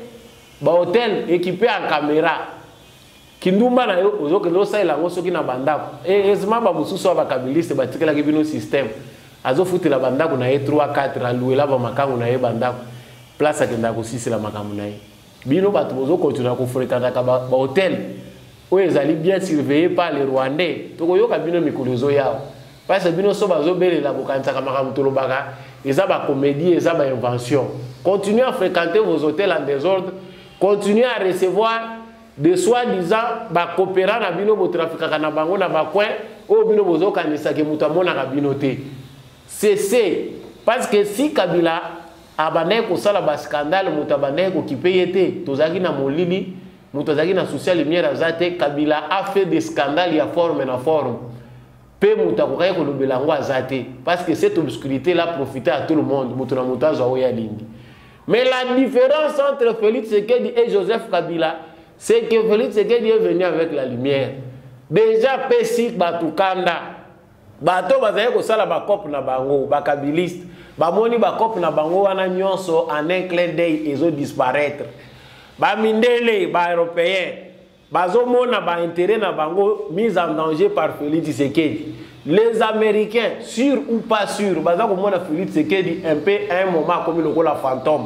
hôtel équipé en caméra. Kindumba na yo bozo ke lo saila ngoso ki na bandako. Ezma ba mususu ba kabiliste ba tikela ki bino système. Azo futela bandako na ye 3 4 aluela ba makango na ye bandako. Place akenda ko sisela makambo na ye. Bino bato bozo continuer ko fréquenter ka ba hôtel. Oui, ils allaient bien surveillés par les Rwandais. Donc, ils ont bien mis les yao. Parce que bino so bazo bele la bokanta kamara mutolobaga. Ils ont ba comédie, ils ont ba invention. Continuez à fréquenter vos hôtels en désordre. Continuez à recevoir de soi-disant ba coopérants na bino bo trafic na bango na ba coin. O bino bozo kanisa ke mutamona ka binoté. Cessez. Parce que si Kabila abane ko sala ba scandale mutabane ko kipeyete tozaki na molili. Moutazaki na social lumière azate Kabila a fait des scandales, il y a forme na forme. Pe moutakokai ko lobelango azate parce que cette obscurité là profitait à tout le monde. Moutona moutazo oya lingi. Mais la différence entre Félix Tshisekedi et Joseph Kabila, c'est que Félix Tshisekedi est venu avec la lumière. Déjà Pesik Batukanda, bato bazali ko sala ba cop na bango, ba kabiliste, ba moni ba cop na bango wana nyonso en un clin d'œil ezo disparaître. Ba mindele ba européen bazo mona ba intérêt na bango mise en danger par Félix Tshisekedi. Les Américains, sûrs ou pas sûrs, baza ko mona Félix Tshisekedi un peu à un moment comme le la fantôme.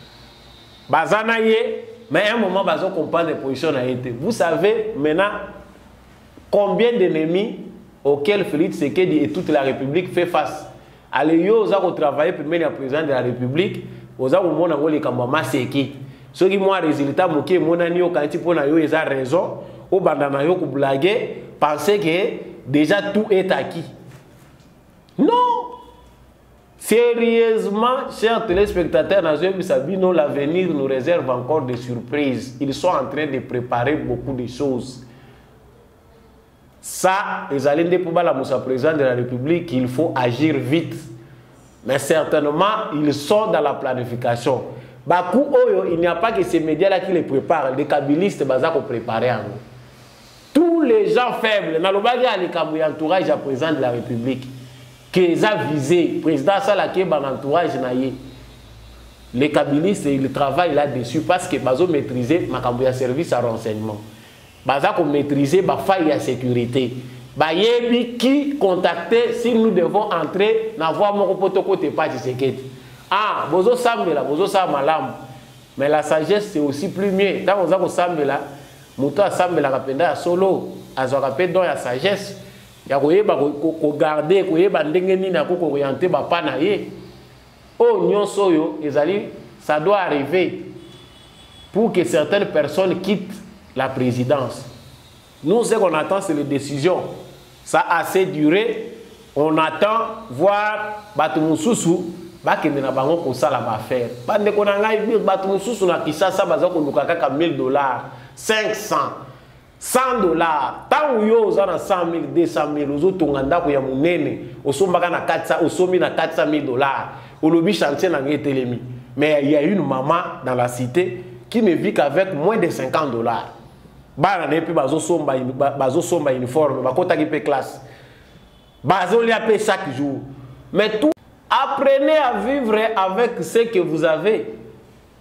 Bazana ye, mais à un moment bazo comprendre les positions na été. Vous savez maintenant combien d'ennemis auxquels Félix Tshisekedi et toute la République fait face. Allez yo za ko travailler pour mener le président de la République, oza ko mona ngoli kamba maseki. Ce qui moi résultat moké monani au kanti pona yo eza raison au bandana yo ko blaguer penser que déjà tout est acquis. Non. Sérieusement, chers téléspectateurs, l'avenir nous réserve encore des surprises. Ils sont en train de préparer beaucoup de choses. Ça, les alliés pour la Moussa président de la République, il faut agir vite. Mais certainement, ils sont dans la planification. Bakou Oyo, il n'y a pas que ces médias-là qui les préparent. Les kabilistes, ils ont préparé. Tous les gens faibles, dans le entourage du président de la République, qui ont visé, le président Salake, l'entourage, les kabilistes, ils travaillent là-dessus parce qu'ils ont maîtrisé le service à renseignement. Ils ont maîtrisé la faille à sécurité. Bayebi qui contacter si nous devons entrer dans la voie mon côté pas de sécurité. Ah, bozo sambela, bozo samalam. Mais la sagesse c'est aussi plus mieux. Tant on a sambela, muto sambela kapenda solo, azoka pe don ya sagesse. Ya koyeba ko garder, koyeba ndenge nini na ko orienter ba pana ye. Oh nyonso yo, ezali ça doit arriver pour que certaines personnes quittent la présidence. Nous ce qu'on attend c'est les décisions. Ça a assez duré. On attend voir Batumususu bakende na bango ko sala ba faire. Bande ko na ngai bi Batumususu na Kisasa bazako luka kaka $1000, $500, $100. Tant yo za na 100,000, 200,000 ozotonga ndako ya munene, osombaka na 400, osomi na $400,000. Olobi chantier na ngetelemi. Mais il y a une maman dans la cité qui ne vit qu'avec moins de $50. Bana ne pe bazo somba uniforme, bakota ki pe classe. Bazo li paye chaque jour. Mais tout apprenez à vivre avec ce que vous avez.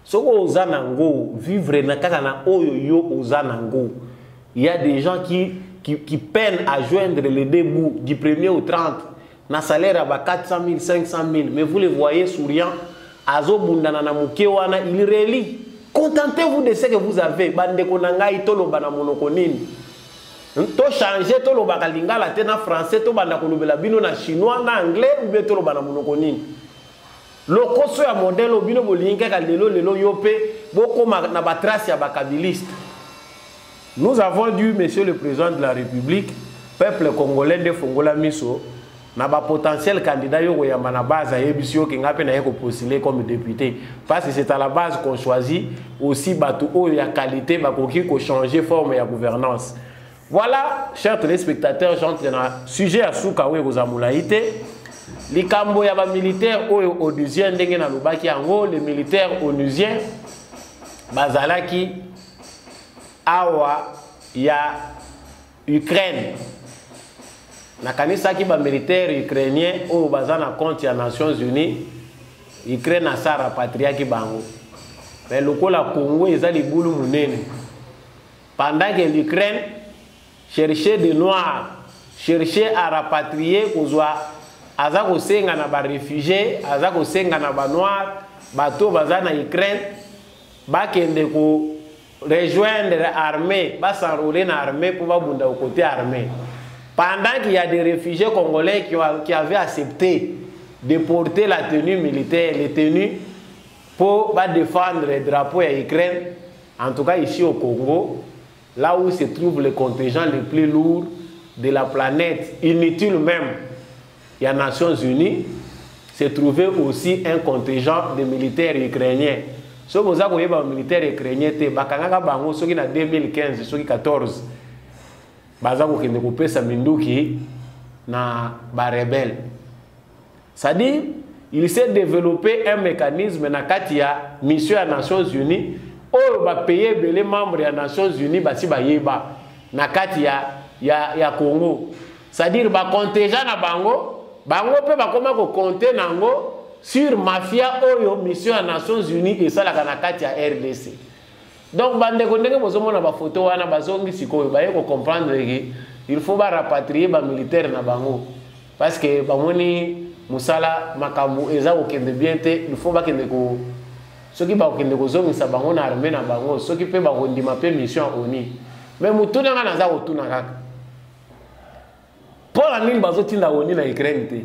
Soko ozanango, vivre na kaka na oyo yo ozanango. Il y a des gens qui peinent à joindre les deux bouts du 1er au 30. Na salaire à 400 000, 500 000. Mais vous les voyez souriant. Azo bundana na mukewana, il relie. Contentez-vous de ce que vous avez. Bande konangai tolo bana monokonini. To changer tolo bakalinga la tena français to banda kolobela bino na chinois na anglais ou bien tolo bana monokonini. Lokoso ya modèle bino bolinga ka lelo yope boko na batrace ya bakabiliste. Nous avons dû, monsieur le président de la République, peuple congolais de Fongola Miso, na ba potentiel candidat yo yamba na base ya ebisio ki ngape na yeko postuler comme député parce que c'est à la base qu'on choisit aussi batou o ya qualité bakoki ko changer forme ya gouvernance. Voilà, chers téléspectateurs, j'entre dans sujet à souka we kozamulaite. Likambo ya ba militaire o onusien ndenge na lobaki yango, les militaires onusiens bazalaki awa ya Ukraine. Na kanisa ki ba militaire ukrainien o baza na compte ya Nations Unies, Ukraine a sa rapatria ki bango. Mais lokola Congo eza libulu munene. Pendant que l'Ukraine cherchait des noirs, cherchait à rapatrier kozwa aza ko senga na ba réfugiés, aza ko senga na ba noirs, bato baza na Ukraine, ba kende ko rejoindre l'armée, ba s'enrôler na armée pour ba bunda au côté armée. Pendant qu'il y a des réfugiés congolais qui avaient accepté de porter la tenue militaire, les tenues pour défendre les drapeaux à l'Ukraine, en tout cas ici au Congo, là où se trouve le contingent le plus lourd de la planète, inutile même, il y a Nations Unies, se trouvait aussi un contingent de militaires ukrainiens. Si vous avez un militaire ukrainien, vous avez en 2015, 2014. Bazako kende kopesa minduki na ba rebelle. C'est-à-dire, il s'est développé un mécanisme na kati ya mission à Nations Unies ou ba payer les membres des Nations Unies basi ba yeba na kati ya Congo. C'est-à-dire ba contingent na bango pe ba koma ko compter nango sur mafia oyo mission à Nations Unies et ça la na kati ya RDC. Donc, bande kondenge bozomona ba photo wana bazongi sikoyo baye ko comprendre que il faut ba rapatrier ba militaire na bango parce que bamoni musala makambu eza ko kende bien te, il faut ba kende ko soki ba kende ko zongisa bango na armée na bango soki pe ba kondima pe mission oni mais mutu na na za otuna kaka pour la nini bazotinda oni na Ukraine te.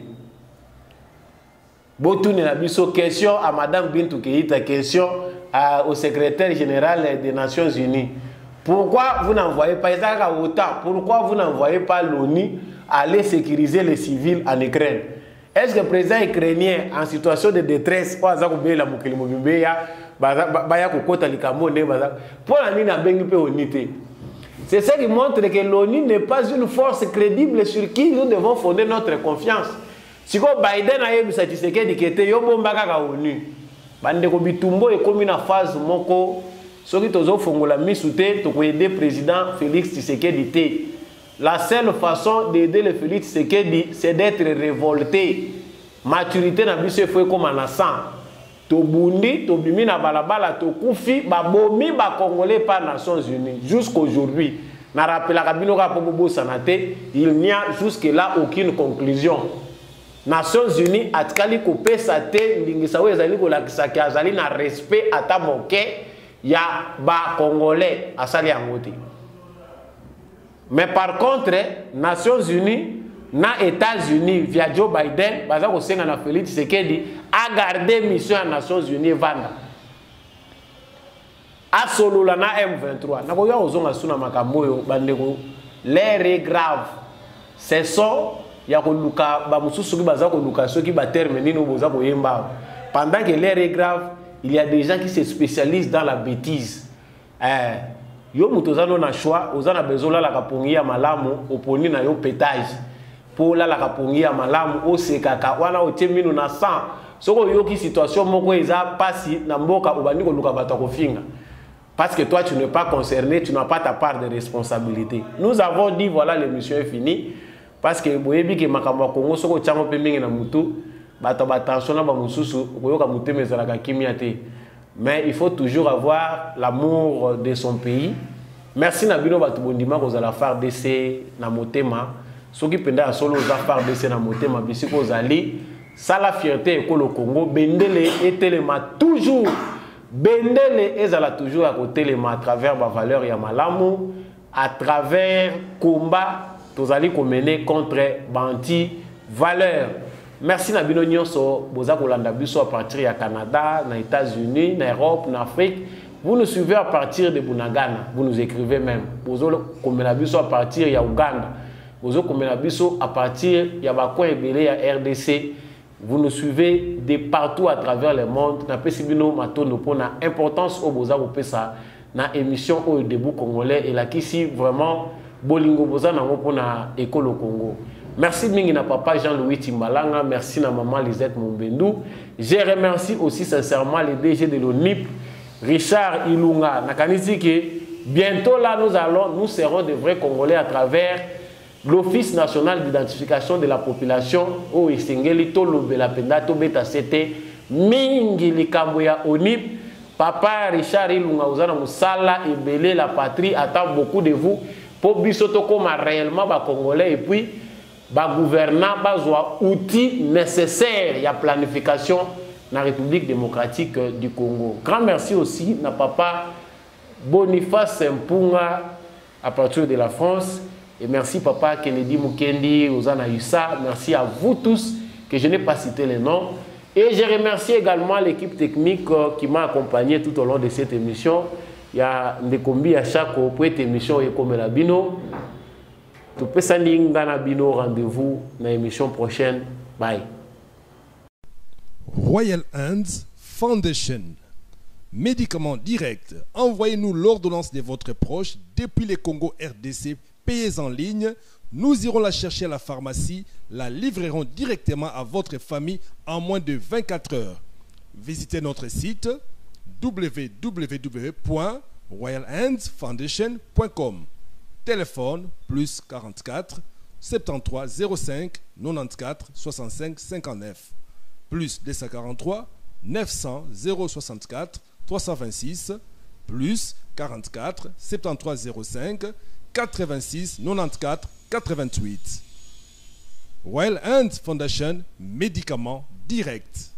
Botune na biso question à madame Bintou Keïta, question au secrétaire général des Nations Unies. Pourquoi vous n'envoyez pas pourquoi vous n'envoyez pas l'ONU aller sécuriser les civils en Ukraine? Est-ce que le président ukrainien en situation de détresse pour c'est ça qui montre que l'ONU n'est pas une force crédible sur qui nous devons fonder notre confiance. Si Biden a eu sa Tshisekedi qui était yobomba kaka ONU. Bande ko bitumbo e komi na phase moko soki tozo fongola misute to ko aider président Félix Tshisekedi te. La seule façon d'aider le Félix Tshisekedi c'est d'être révolté. Maturité na biso faut comme na sang. To bundi to bimi na balabala to kufi ba bomi ba congolais par Nations Unies jusqu'aujourd'hui. Na rappela kabino ka pobobo sanate, il n'y a jusque là aucune conclusion. Nations Unies atkali kopé sa te ndingisa we ezali ko lakisa ki azali na respect ata moke ya ba congolais asali yangote. Mais par contre, Nations Unies na États-Unis via Joe Biden baza ko senga na Félix Tshisekedi a garder mission à Nations Unies vanda. A solo la na M23. Na ko ya ozonga suna makambo yo bandeko l'air est grave. Ce sont ya ko luka ba mususu ki baza ko luka soki ba terme nino boza ko yemba. Pendant que l'air est grave, il y a des gens qui se spécialisent dans la bêtise. Yo mutozano na choix, ozana bezola la kapongia malamu oponi na yo pétage. Pour la kapongi ya malamu o sekaka wana otemino na 100 soko yoki situation moko eza pasi na mboka obandi ko luka bato ko finga parce que toi tu n'es pas concerné, tu n'as pas ta part de responsabilité. Nous avons dit voilà, l'émission est finie parce que boyebi ke makambo Congo soko chango pe mingi na mutu bato ba tension na ba mususu ko yoka muteme ezala ka kimia te mais il faut toujours avoir l'amour de son pays. Merci Nabino Batubondima aux la FARDC na motema. Ceux qui pendant solo aux FARDC na motema, bisiko aux alliés, ça la fierté école au Congo, Bendele et Téléma toujours. Bendele et Zala toujours à côté Téléma à travers ma valeur Yamalamu, à travers combat, tous alliés qu'on menait contre Banti valeur. Merci Nabino Nyonso, Boza Kolanda Biso à partir du Canada, aux États-Unis, en Europe, en Afrique. Vous nous suivez à partir de Bunagana, vous nous écrivez même. Bozo Komenabiso à partir de Ouganda, Bozo Komenabiso à partir de Bakon Ebele à RDC. Vous nous suivez de partout à travers le monde. Na pesibino matono pour na importance au Boza Opesa na émission au début congolais et là ici vraiment Bolingo Boza na pour na école au Congo. Merci mingi na papa Jean-Louis Timbalanga, merci na maman Lisette Mombendou. Je remercie aussi sincèrement le DG de l'ONIP. Richard Ilunga, nakanisi que bientôt là nous serons de vrais Congolais à travers l'Office national d'identification de la population au Isengeli Tolo Belapenda Tobeta Sete Mingi Likamboya Onip. Papa Richard Ilunga Ozana Moussala et Belé la patrie attend beaucoup de vous pour bisoto comme réellement ba Congolais et puis ba gouvernant ba outils nécessaires à planification la République démocratique du Congo. Grand merci aussi à papa Boniface Mpunga à partir de la France. Et merci papa Kennedy Mukendi, Ozana Yussa. Merci à vous tous que je n'ai pas cité les noms. Et je remercie également l'équipe technique qui m'a accompagné tout au long de cette émission. Il y a des combis à chaque émission et comme la Bino. Tout peut s'aligner dans la Bino. Rendez-vous dans l'émission prochaine. Bye. Royal Hands Foundation. Médicaments directs. Envoyez-nous l'ordonnance de votre proche depuis le Congo RDC. Payez en ligne. Nous irons la chercher à la pharmacie. La livrerons directement à votre famille en moins de 24 heures. Visitez notre site www.royalhandsfoundation.com. Téléphone plus 44 73 05 94 65 59. Plus 243 900 064 326 plus 44 73 05 86 94 88. Royal Hands Foundation, médicaments directs.